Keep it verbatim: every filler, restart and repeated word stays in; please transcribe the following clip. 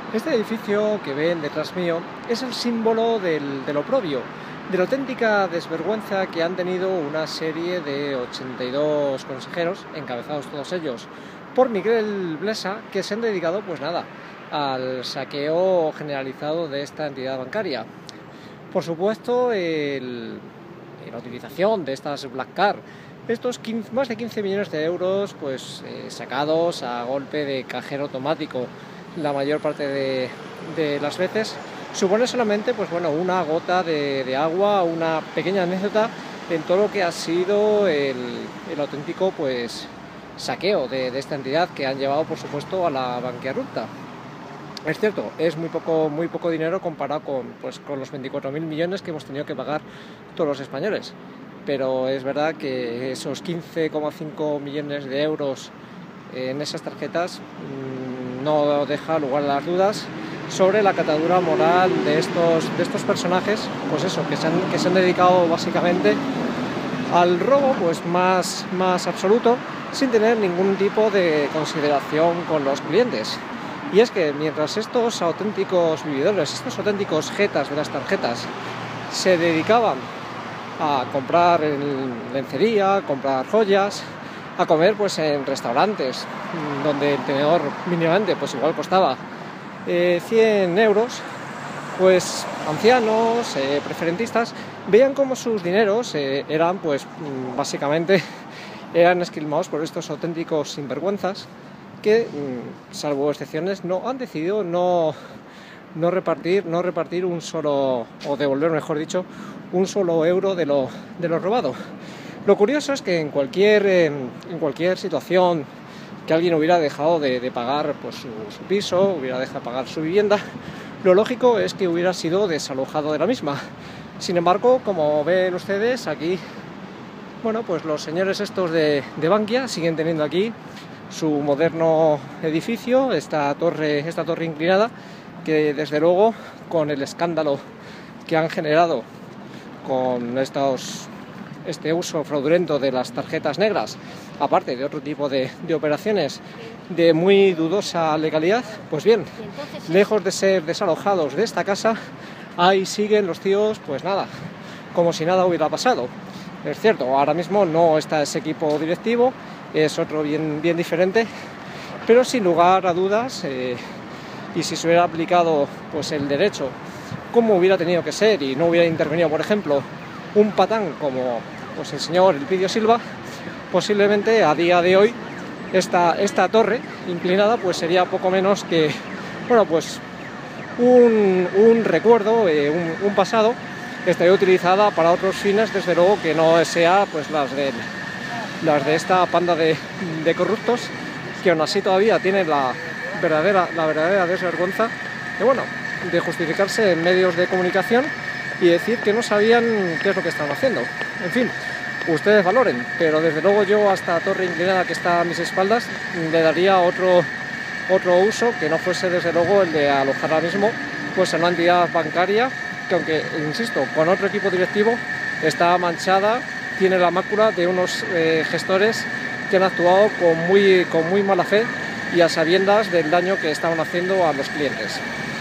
Este edificio que ven detrás mío es el símbolo del, del oprobio, de la auténtica desvergüenza que han tenido una serie de ochenta y dos consejeros, encabezados todos ellos por Miguel Blesa, que se han dedicado, pues nada, al saqueo generalizado de esta entidad bancaria. Por supuesto, el, la utilización de estas Black Card, estos quince, más de quince millones de euros, pues eh, sacados a golpe de cajero automático, la mayor parte de, de las veces, supone solamente, pues bueno, una gota de, de agua, una pequeña anécdota en todo lo que ha sido el, el auténtico, pues, saqueo de, de esta entidad que han llevado, por supuesto, a la bancarrota. Es cierto, es muy poco, muy poco dinero comparado con, pues, con los veinticuatro mil millones que hemos tenido que pagar todos los españoles, pero es verdad que esos quince coma cinco millones de euros en esas tarjetas mmm, no deja lugar a las dudas sobre la catadura moral de estos, de estos personajes, pues eso, que se han, que se han dedicado básicamente al robo, pues más, más absoluto, sin tener ningún tipo de consideración con los clientes. Y es que mientras estos auténticos vividores, estos auténticos jetas de las tarjetas, se dedicaban a comprar en lencería, a comprar joyas, a comer pues en restaurantes donde el tenedor mínimamente pues igual costaba eh, cien euros, pues ancianos, eh, preferentistas, veían como sus dineros eh, eran pues básicamente eran esquilmados por estos auténticos sinvergüenzas que, salvo excepciones, no han decidido no, no repartir no repartir un solo, o devolver, mejor dicho, un solo euro de lo, de lo robado. Lo curioso es que en cualquier, eh, en cualquier situación que alguien hubiera dejado de, de pagar pues, su, su piso, hubiera dejado de pagar su vivienda, lo lógico es que hubiera sido desalojado de la misma. Sin embargo, como ven ustedes, aquí, bueno, pues los señores estos de, de Bankia siguen teniendo aquí su moderno edificio, esta torre, esta torre inclinada, que desde luego, con el escándalo que han generado con estos, este uso fraudulento de las tarjetas negras, aparte de otro tipo de, de operaciones de muy dudosa legalidad, pues bien, lejos de ser desalojados de esta casa, ahí siguen los tíos, pues nada, como si nada hubiera pasado. Es cierto, ahora mismo no está ese equipo directivo, es otro bien, bien diferente, pero sin lugar a dudas, eh, y si se hubiera aplicado pues el derecho como hubiera tenido que ser y no hubiera intervenido, por ejemplo, un patán como pues el señor Elpidio Silva, posiblemente a día de hoy esta, esta torre inclinada pues sería poco menos que, bueno, pues un, un recuerdo, eh, un, un pasado que estaría utilizada para otros fines, desde luego que no sea pues las de las de esta panda de, de corruptos, que aún así todavía tienen la verdadera, la verdadera desvergüenza de, bueno, de justificarse en medios de comunicación y decir que no sabían qué es lo que estaban haciendo. En fin, ustedes valoren, pero desde luego yo a esta torre inclinada que está a mis espaldas le daría otro, otro uso que no fuese desde luego el de alojar ahora mismo pues en una entidad bancaria que, aunque insisto, con otro equipo directivo, está manchada, tiene la mácula de unos eh, gestores que han actuado con muy, con muy mala fe y a sabiendas del daño que estaban haciendo a los clientes.